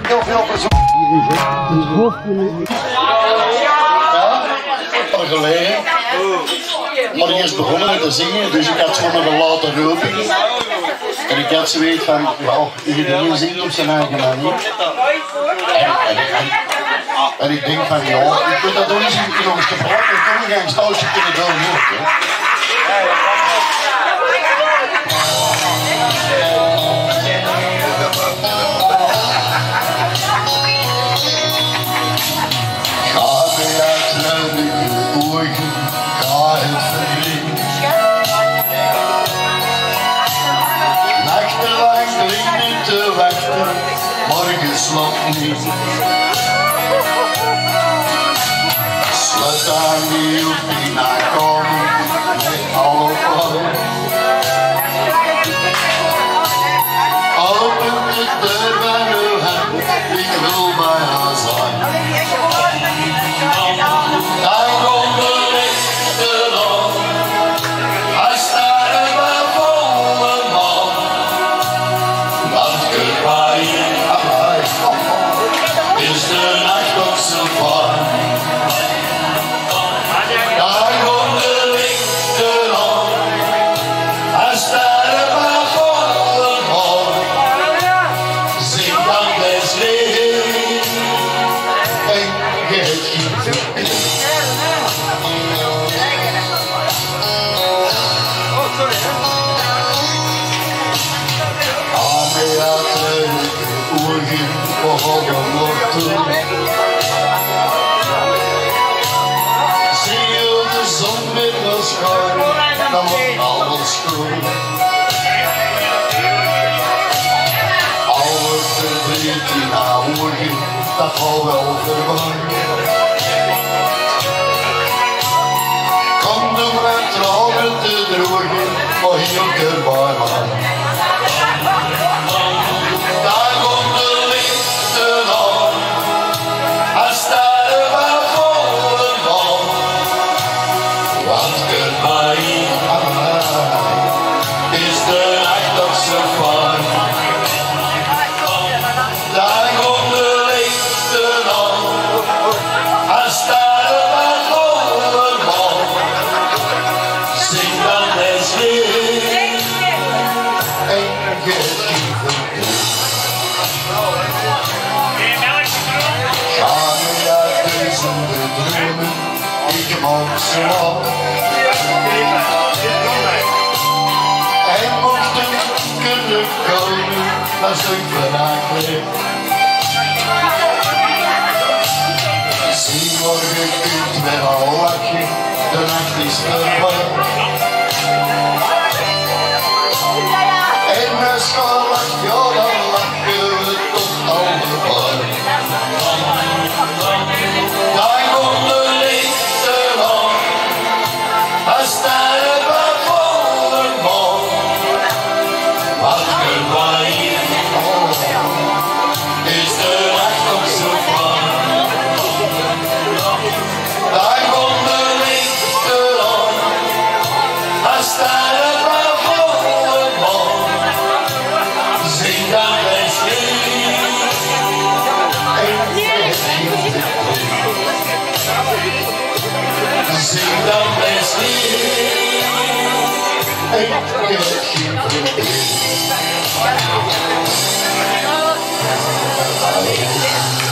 heel veel plezier. Geleden. Maar ik is begonnen met te zingen, dus ik had zo nog een late roeping. En ik had zoiets van, ja, iedereen zingt op zijn eigen manier. En ik denk van, ja, ik moet dat ook eens nog eens gebruiken. Ik kan niet een stootje kunnen doen ook, hè. Nachtenlang dringend te wachten, morgen slaapt niet. Sluit aan die hoeft niet naar komen, met alle vallen. Open de deur van uw hand, ik wil bij haar zijn. Hij komt de lichten op, hij staat er wel volle man. Wat goodbye is de nacht op zijn vorm. Daar komt de lichten op, hij staat er wel volle man. Zing dan des licht en geniet. Zie je de zon met de schijn, dan wordt alles groen. Alle verdriet die naar ogen, dat gaat wel voorbij. Kom de maar tranen te drogen, maar hier erbij man. Ik mag ze al. En mocht ik kunnen komen, dan zou ik vandaag weer. Zie morgen kunt met al lachen, de nacht is voorbij. En als je lacht, ja dan lachen we tot allebei. Daar komt de lichten op, hij staat er wel volle man. Wat goodbye is de nacht op zijn vorm. Daar komt de lichten op, hij staat er wel volle man. Zing dan best lief zing dan best lief.